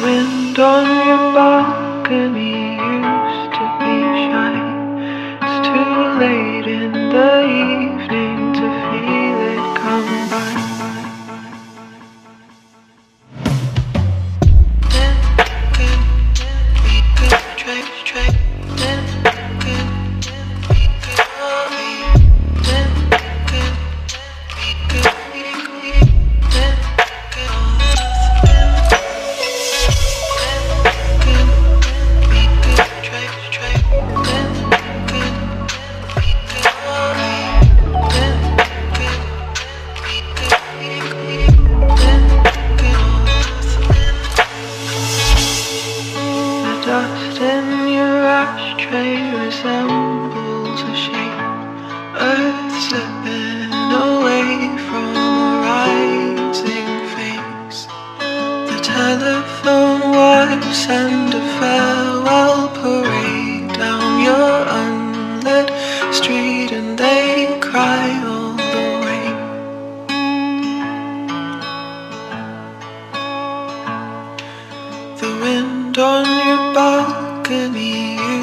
wind on your balcony used to be shy. It's too late in the evening to feel it come by. Dust in your ashtray resembles a shape, earth slipping away from a rising face. The telephone wires send a farewell parade down your unlit street, and they cry all the way. The wind on your balcony